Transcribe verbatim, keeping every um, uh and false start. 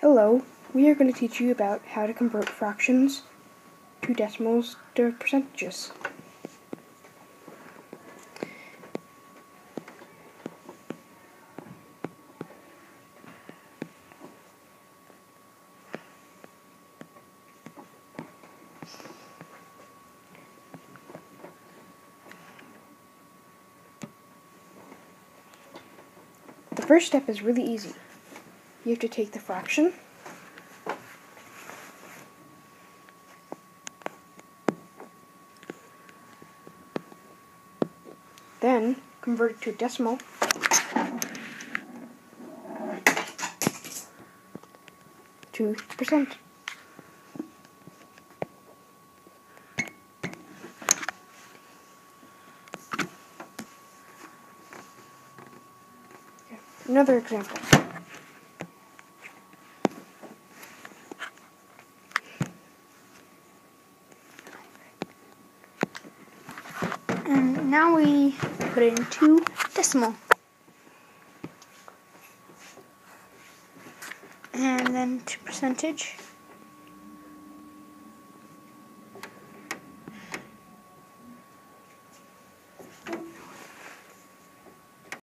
Hello, we are going to teach you about how to convert fractions to decimals to percentages. The first step is really easy. You have to take the fraction, then convert it to a decimal, to percent. Another example. And now we put it into decimal. And then to percentage.